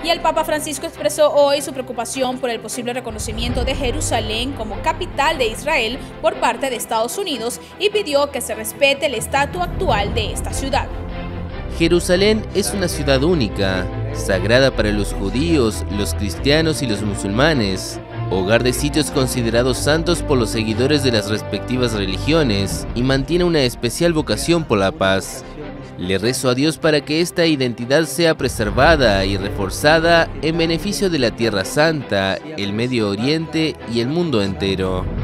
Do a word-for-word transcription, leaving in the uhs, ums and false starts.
Y el Papa Francisco expresó hoy su preocupación por el posible reconocimiento de Jerusalén como capital de Israel por parte de Estados Unidos y pidió que se respete el estatus actual de esta ciudad. Jerusalén es una ciudad única, sagrada para los judíos, los cristianos y los musulmanes, hogar de sitios considerados santos por los seguidores de las respectivas religiones y mantiene una especial vocación por la paz. Le rezo a Dios para que esta identidad sea preservada y reforzada en beneficio de la Tierra Santa, el Medio Oriente y el mundo entero.